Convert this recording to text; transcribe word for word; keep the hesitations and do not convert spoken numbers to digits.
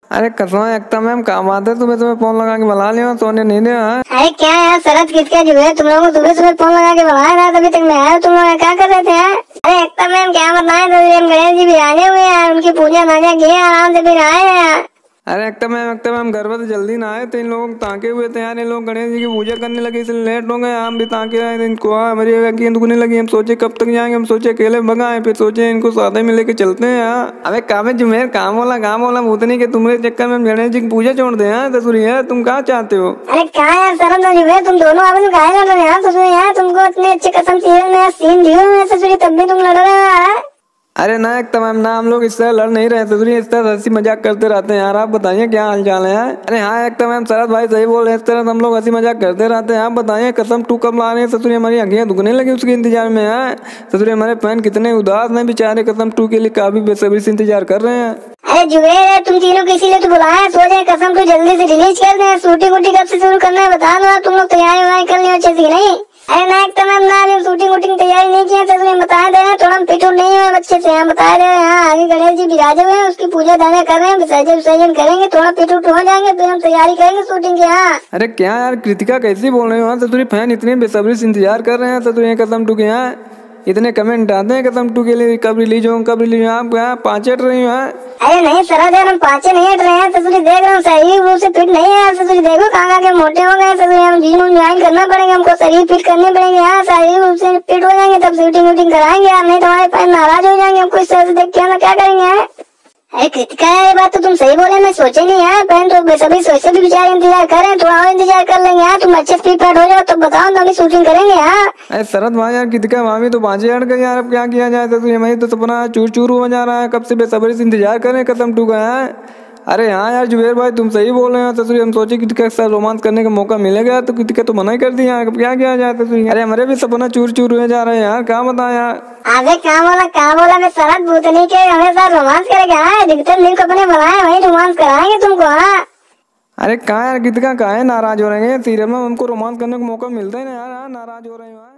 अरे कसम एकता मैम काम आते तुम्हें तुम्हें फोन लगा के बुला लिया सोने नहीं दे। अरे क्या यार शरद किसका जो है तुम लोगों को सुबह सुबह फोन लगा के बुलाया रहा तभी तक मैं आया तुम लोग क्या कर रहे थे यार। अरे एकता मैम क्या बताएं तो हम गणेश जी भी आने हुए हैं उनकी पूजा नाजा की आराम से फिर आए हैं। अरे एकता मैम एकता मैम घर पर जल्दी ना आए तो इन लोग ताके हुए थे यार। इन लोग गणेश जी की पूजा करने लगे इसलिए लेट हो गए। हम भी ताके आए थे इनको हमारी आंखें दुखने लगी। हम सोचे कब तक जाएंगे। हम सोचे अकेले भगाए फिर सोचे इनको साथ में लेके चलते हैं यार। अबे काम जुमेर काम वाला काम वाला भूतनी के तुम्हारे चक्कर में गणेश जी की पूजा छोड़ दे यार। तसुरी है तुम क्या चाहते हो? अरे क्या यार शर्म ना जुमेर तुम दोनों आपस में काहे लड़ रहे हो यार। ससुरी यार तुमको इतने अच्छे कसम सीन दिए हुए ससुरी तब भी तुम लड़ रहे हो यार। अरे ना एक तमाम ना हम लोग इस तरह लड़ नहीं रहे थे इस तरह हंसी मजाक करते रहते हैं यार। आप बताइए क्या हाल चाल है? अरे हाँ एक तमाम शरद भाई सही बोल रहे हैं। इस तरह हम लोग हंसी मजाक करते रहते हैं। आप बताइए कसम टू कब ला रहे हैं? ससुरी हमारी आंखें दुखने लगी उसके इंतजार में है। ससुरी हमारे फैन कितने उदास हैं बेचारे कसम टू के लिए काफी बेसब्री से इंतजार कर रहे हैं। अरे जुबेर तुम तीनों को इसीलिए तो बुलाया सोचे कसम टू जल्दी से रिलीज कर दे। शूटिंग वूटिंग कब से शुरू करना है बता दो तुम लोग तैयारी वैयारी कर लियो अच्छे से नहीं। अरे ना एक तमाम ना अभी शूटिंग वूटिंग तैयारी नहीं की है तो बता दे रहे हैं थोड़ा पिटू नहीं हुए अच्छे से यहाँ बता रहे हैं। हाँ आगे गणेश जी विराजे हुए हैं उसकी पूजा धाजा कर रहे हैं विसर्जन विसर्जन करेंगे थोड़ा पिटू हो जाएंगे फिर हम तैयारी करेंगे शूटिंग की। हाँ अरे क्या यार कृतिका कैसी बोल रहे हो? ससुरी फैन इतने बेसब्री से इंतजार कर रहे हैं ससुरी कसम टू के यहाँ इतने कमेंट आते हैं कसम टू के लिए कब रिलीज हो कब रिलीज हो। आप यहाँ पाँच हट रही हो? अरे नहीं सरा यार हम पाँचे नहीं हट रहे हैं ससुरी देख रहे हो सही रूप से फिट नहीं है ससुरी देखो कहाँ के मोटे हो गए ससुरी हम जिम ज्वाइन करना पड़ेगा हमको शरीर फिट करने पड़ेंगे। यहाँ शारीरिक रूप से फिट हो जाएंगे तब शूटिंग वूटिंग कराएंगे यार नहीं तो हमारे फैन नाराज हो जाएंगे हमको इस तरह से देख के हम क्या करेंगे। अरे कृतिका ये बात तो तुम सही बोले मैं सोचे नहीं यार फैन तो सभी सोचे भी बेचारे इंतजार कर रहे हैं थोड़ा और इंतजार कर लेंगे यार तुम अच्छे से फिट हो जाओ तो बताओ तो हम शूटिंग करेंगे यार। अरे शरद भाई यार कृतिका भाभी तो पाँच हट गई यार। अब क्या किया जाए? तो हमारी तो सपना चूर चूर हो जा रहा है कब से बेसब्री से इंतजार कर रहे हैं कसम टू का है। अरे हाँ यार जुबेर भाई तुम सही बोल रहे हो तसुरी हम सोचे कृतिका के साथ रोमांस करने का मौका मिलेगा तो कृतिका तो मना ही कर दी यार। अब क्या किया जाए तसुरी? अरे हमारे भी सपना चूर चूर हुए जा रहे हैं यार क्या बताएं यार। अबे काम वाला काम वाला मैं शरद भूतनी के हमें साथ रोमांस करेगा दिखते लिंक अपने बनाए वही रोमांस कराएंगे तुमको। हाँ अरे कहाँ यार कृतिका काहे नाराज हो रहे हैं? सीरियल में हमको रोमांस करने का मौका मिलता है ना यार। नाराज हो रहे हैं।